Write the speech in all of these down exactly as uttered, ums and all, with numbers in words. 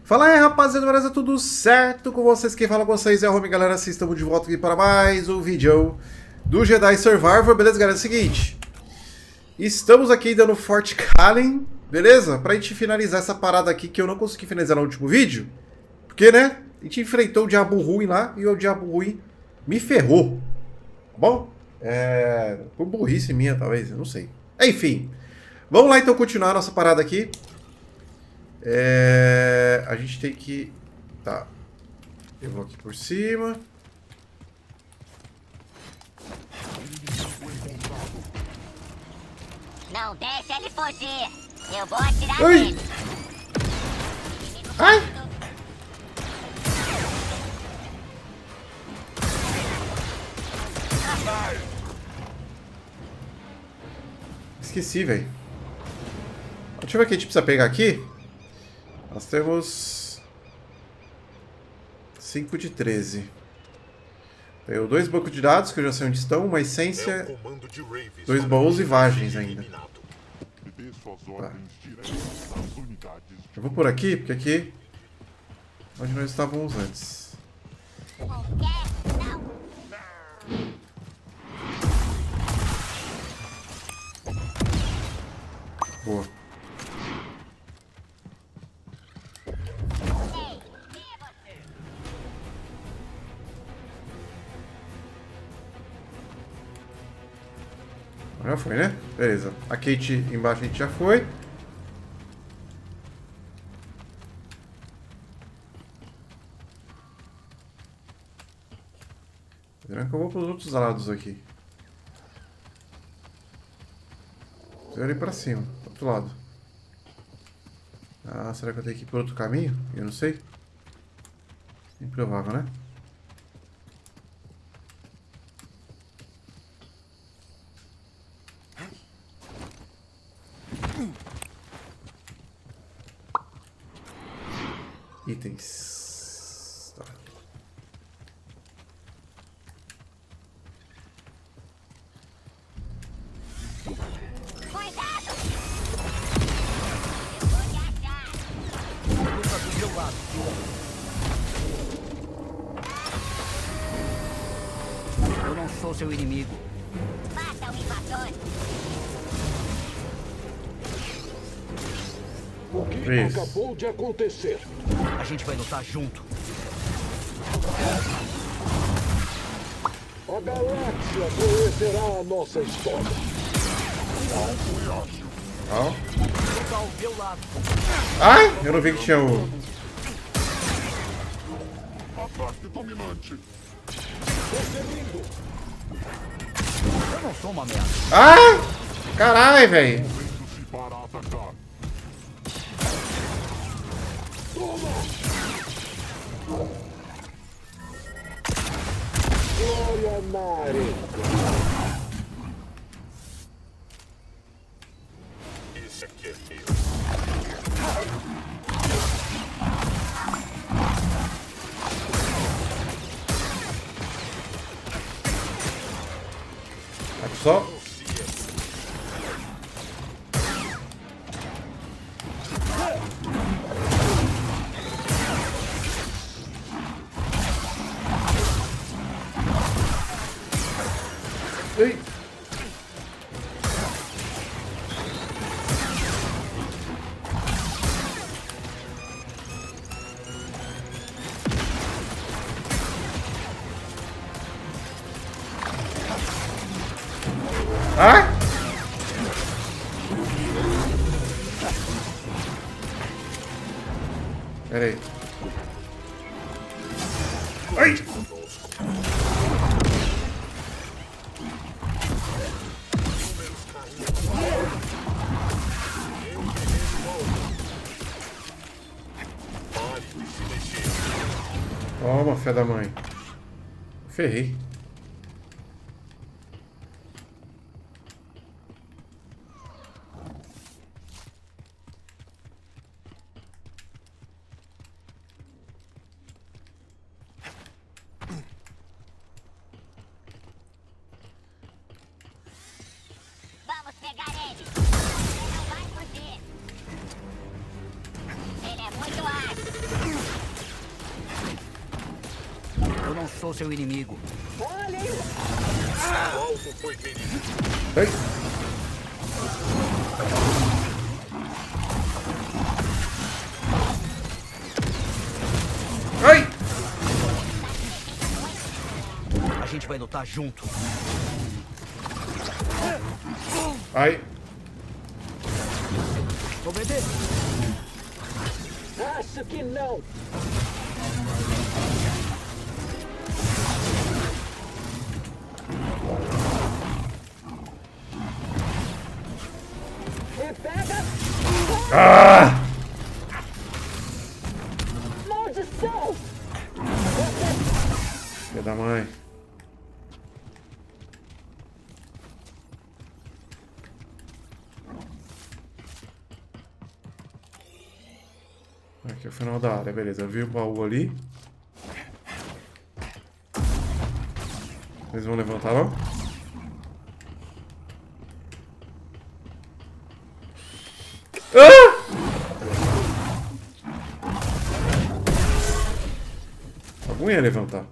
Fala aí, rapaziada, beleza? Tudo certo com vocês? Quem fala com vocês é o Home, galera. Assim, estamos de volta aqui para mais um vídeo do Jedi Survivor, beleza, galera? É o seguinte, estamos aqui dando Fort Kalin, beleza? Pra gente finalizar essa parada aqui que eu não consegui finalizar no último vídeo. Porque, né, a gente enfrentou o Diabo Ruim lá e o Diabo Ruim me ferrou, tá bom? É... por burrice minha, talvez, eu não sei. Enfim, vamos lá então continuar a nossa parada aqui. É... a gente tem que... Tá. Eu vou aqui por cima. Não deixa ele fugir. Eu vou atirar Ai. nele. Ai! Esqueci, velho. Deixa eu ver o que a gente precisa pegar aqui. Nós temos cinco de treze. Tenho dois bancos de dados, que eu já sei onde estão, uma essência, dois baús e vagens ainda. Tá. Eu vou por aqui, porque aqui é onde nós estávamos antes. Boa. Já foi, né? Beleza. A Kate embaixo a gente já foi. Será que eu vou para os outros lados aqui? Eu ir para cima, do outro lado. Ah, será que eu tenho que ir por outro caminho? Eu não sei. Improvável, né? Itens. Tá. Cuidado! Eu vou te achar. Luta do meu lado. Eu não sou seu inimigo. Mata o invasor. O que Isso. acabou de acontecer? A gente vai lutar junto. A galáxia conhecerá a nossa história. Ó. Luta ao meu lado. Ai! Eu não vi que tinha o... Ataque dominante. Eu não sou uma ameaça. Ah! Caralho, velho! Vendo-se para atacar. Glória Mare. Isso aqui é meu. Aqui só. Ei. Ah! Pera aí. Ai! Toma, fé da mãe. Ferrei. Vamos pegar ele. Ele não vai fugir. Ele é muito ágil. não sou seu inimigo. O alvo foi ferido. Ei. Ai! A gente vai lutar junto. Ai! Obedeça. Acho que não. Me pega! Ah! Maldição! Filha da mãe. Aqui é o final da área, beleza. Eu vi o baú ali. Eles vão levantar lá? Ah! Algum ia levantar.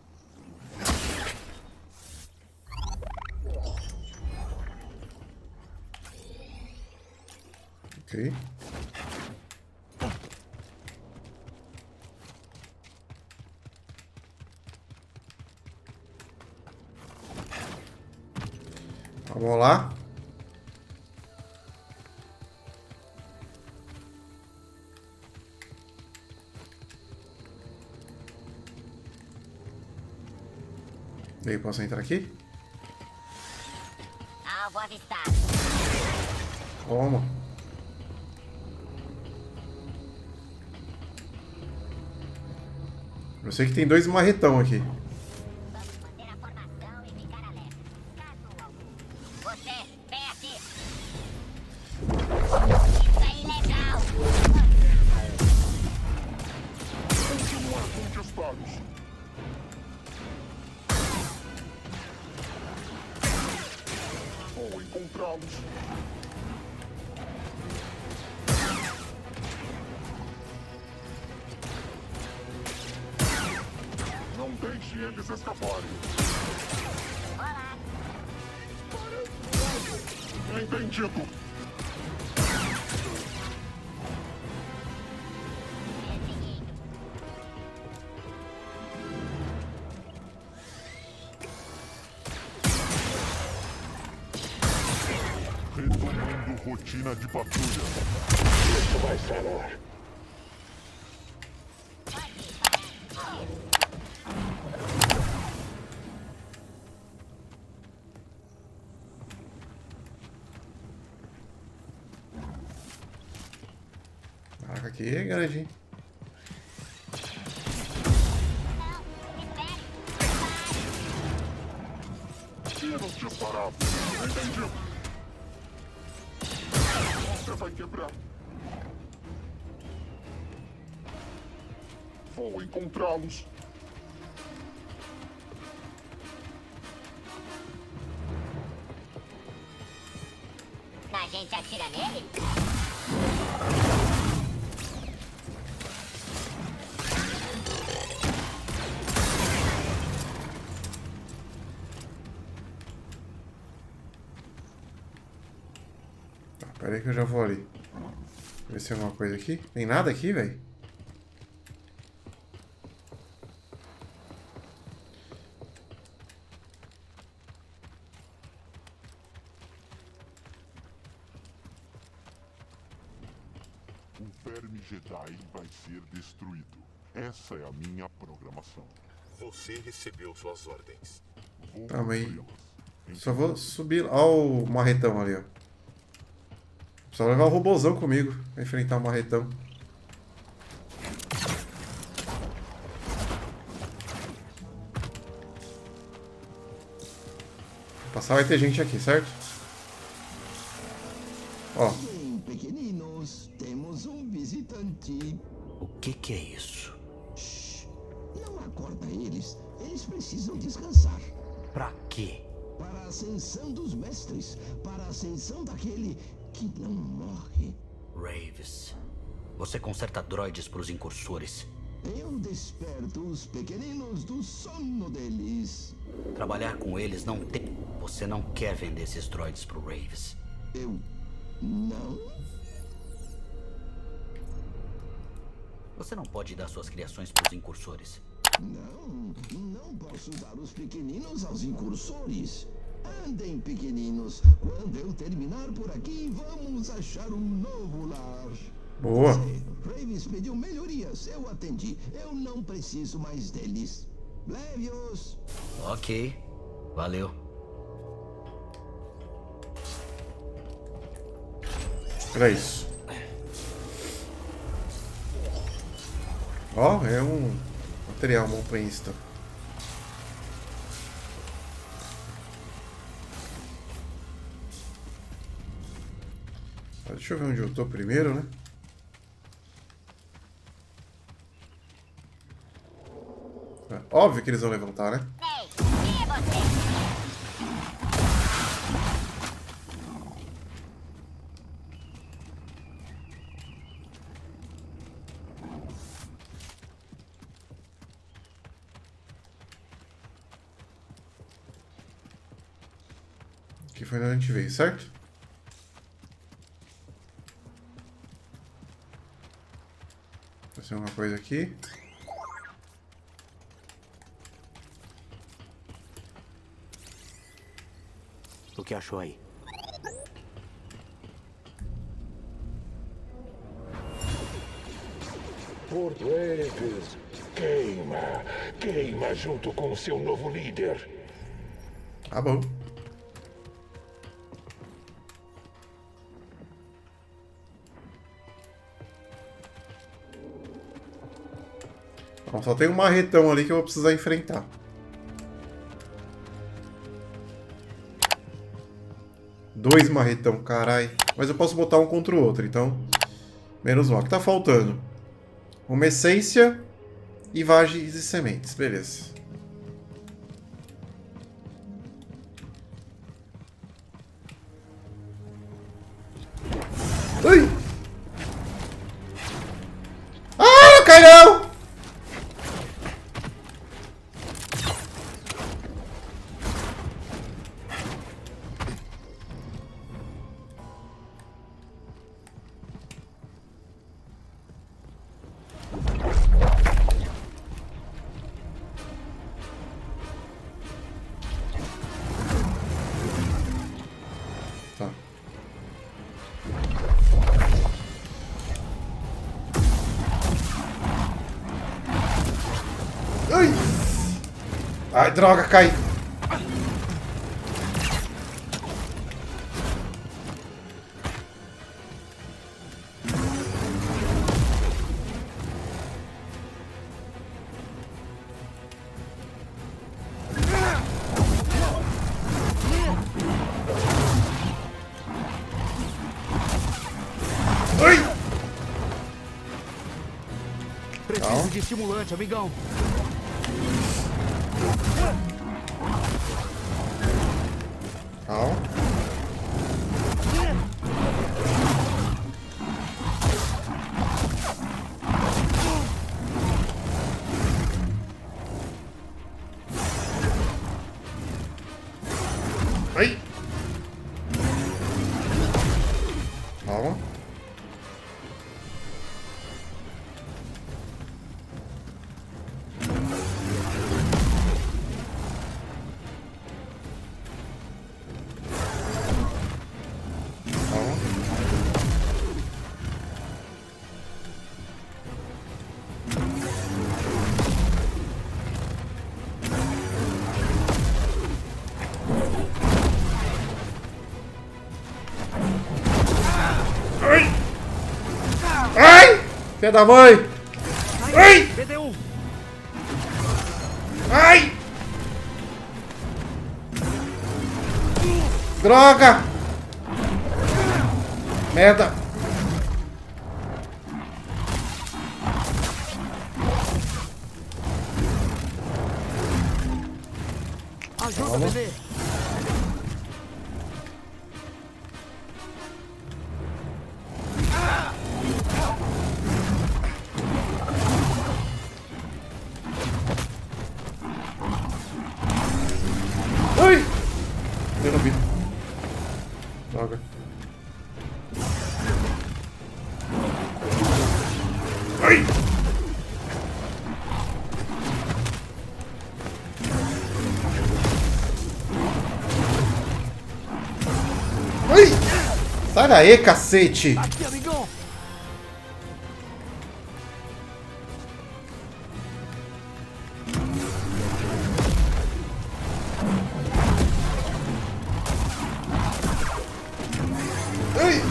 Ok. Vamos lá. E aí, posso entrar aqui? Alvo avistado. Como? Eu sei que tem dois marretão aqui. Vamos manter a formação e ficar alerta. Caso algum. Você, vem aqui. Isso é ilegal. Continuar conquistados. Vou encontrá-los. Não deixe eles escaparem. Olá. Entendido. Perseguindo. Retomando rotina de patrulha. Isso vai sarar. Caraca, aqui é grande, hein? Tiros disparados. Entendido. Você vai quebrar. Vou encontrá-los. A gente atira nele? Tá, pera aí que eu já vou ali. Ver se tem alguma coisa aqui. Tem nada aqui, velho? O verme Jedi vai ser destruído. Essa é a minha programação. Você recebeu suas ordens. Vou Tá, mas cumpri-las. só vou subir. Ó o marretão ali, ó. Só levar o robôzão comigo pra enfrentar o marretão. Passar vai ter gente aqui, certo? Ó, Bem, pequeninos, temos um visitante. O que que é isso? Shh, não acorda eles. Eles precisam descansar. Pra quê? Para a ascensão dos mestres. Para a ascensão daquele que não morre. Raves. Você conserta droides pros incursores. Eu desperto os pequeninos do sono deles. Trabalhar com eles não tem... Você não quer vender esses droids pro Raves. Eu não. Você não pode dar suas criações pros incursores. Não, não posso dar os pequeninos aos incursores. Andem, pequeninos. Quando eu terminar por aqui, vamos achar um novo lar. Boa. Raves pediu melhorias, eu atendi. Eu não preciso mais deles. Leve-os. Ok. Valeu. Era isso. Ó, é um material montanhista. Deixa eu ver onde eu tô primeiro, né? É óbvio que eles vão levantar, né? Ei, quem é você? Aqui foi onde a gente veio, certo? Vai ser uma coisa aqui. O que achou aí? Por Raves. Queima. Queima junto com o seu novo líder. Tá bom. Bom, só tem um marretão ali que eu vou precisar enfrentar. Dois marretão, carai. Mas eu posso botar um contra o outro, então... Menos um. O que tá faltando? Uma essência e vagens e sementes. Beleza. Ui! Ah, não cai não! Tá. Ai! Ai, droga, cai! Ai! Preciso de estimulante, amigão. Calma. Ai! Calma. Calma. Ai! Ai! Filha da mãe! Ai! B D um. Ai! Droga! Merda! Ajuda, Calma. bebê. Sai daí, cacete! Aqui, amigão! Ai!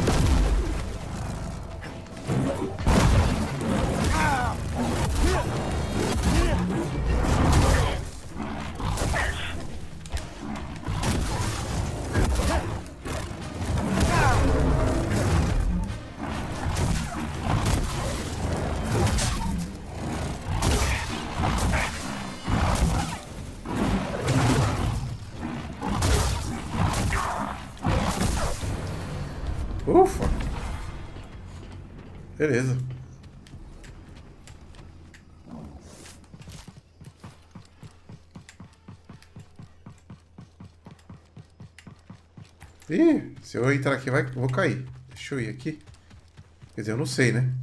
Ufa! Beleza. Ih, se eu entrar aqui, vai, vou cair. Deixa eu ir aqui. Quer dizer, eu não sei, né?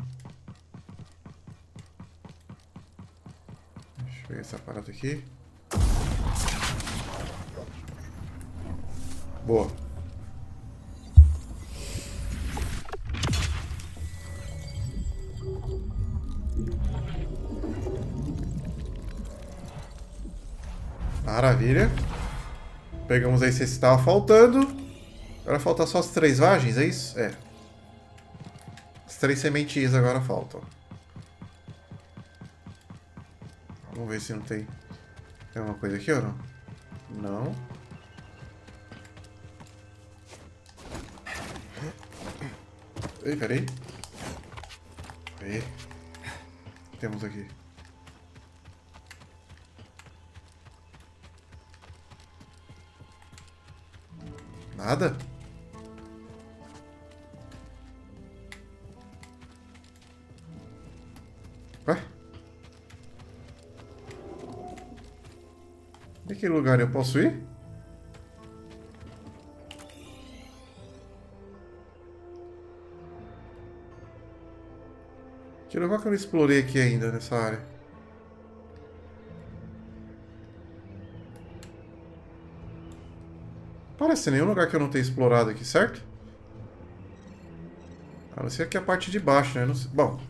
Deixa eu ver essa parada aqui. Boa. Maravilha. Pegamos aí se estava faltando. Agora falta só as três vagens, é isso? É. As três sementinhas agora faltam. Vamos ver se não tem... Tem alguma coisa aqui ou não? Não. Ei, peraí. Aí. O que temos aqui? Nada? Ué? Em que lugar eu posso ir? Que lugar que eu não explorei aqui ainda nessa área? Parece nenhum lugar que eu não tenha explorado aqui, certo? A não ser aqui a parte de baixo, né? Não sei. Bom.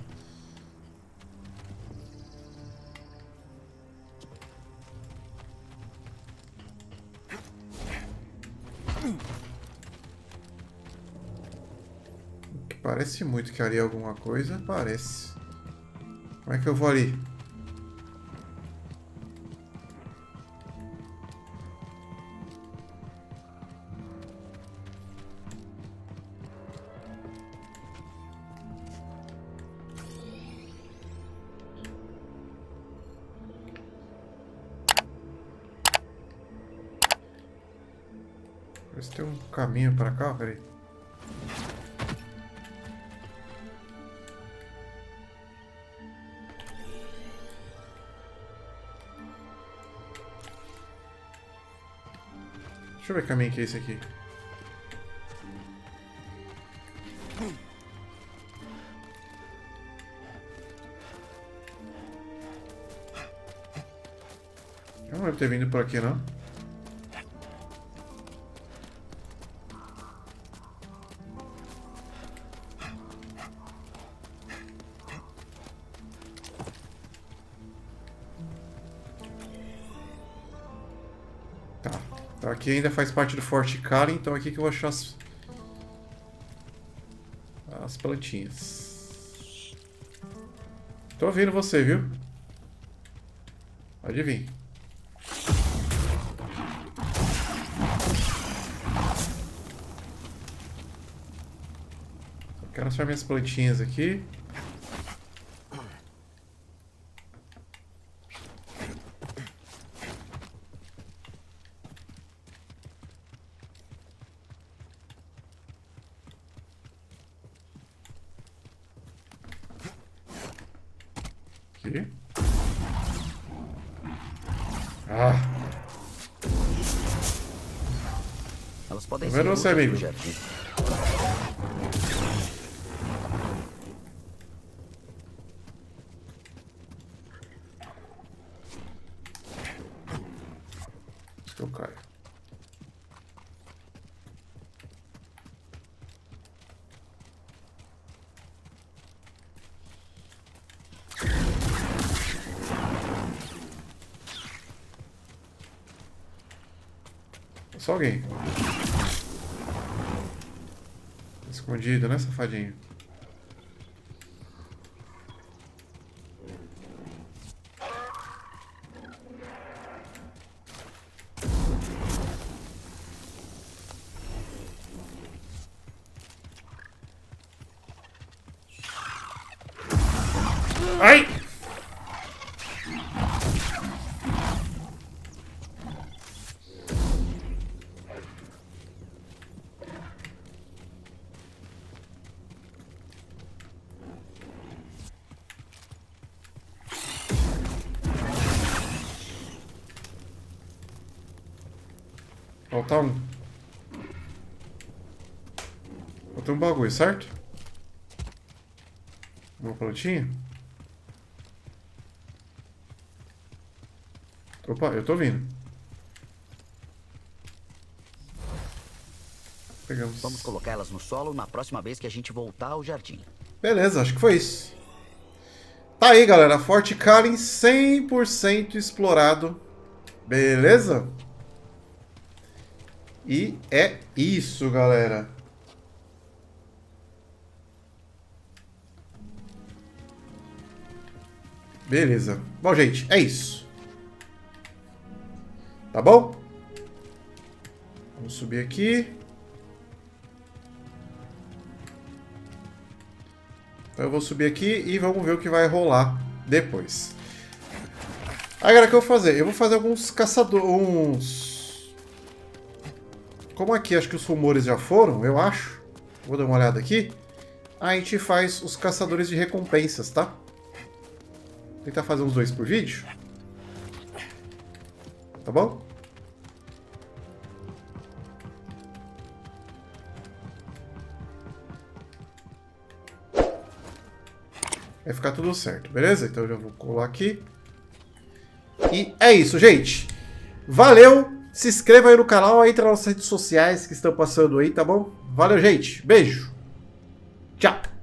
Parece muito que ali é alguma coisa. Parece. Como é que eu vou ali? Parece que tem um caminho pra cá, peraí. Deixa eu ver que caminho que é esse aqui. Eu não devo ter vindo por aqui, não. Aqui ainda faz parte do Forte Karen, então aqui que eu vou achar as, as plantinhas. Tô ouvindo você, viu? Pode vir. Só quero achar minhas plantinhas aqui. Aqui. Ah. Elas podem Tá vendo você, amigo? jardim. Acho que eu caio. só alguém. Escondido, né, safadinho? Ai! Falta um. Falta um bagulho, certo? Uma plantinha? Opa, eu tô vindo. Pegamos. Vamos colocá-las no solo na próxima vez que a gente voltar ao jardim. Beleza, acho que foi isso. Tá aí, galera. Fort Kalin cem por cento explorado. Beleza? E é isso, galera. Beleza. Bom, gente, é isso. Tá bom? Vamos subir aqui. Então eu vou subir aqui e vamos ver o que vai rolar depois. Aí, galera, o que eu vou fazer? Eu vou fazer alguns caçadores... Uns... Como aqui acho que os rumores já foram, eu acho. Vou dar uma olhada aqui. A gente faz os caçadores de recompensas, tá? Vou tentar fazer uns dois por vídeo. Tá bom? Vai ficar tudo certo, beleza? Então eu já vou colar aqui. E é isso, gente. Valeu! Se inscreva aí no canal, entra nas nossas redes sociais que estão passando aí, tá bom? Valeu, gente. Beijo. Tchau.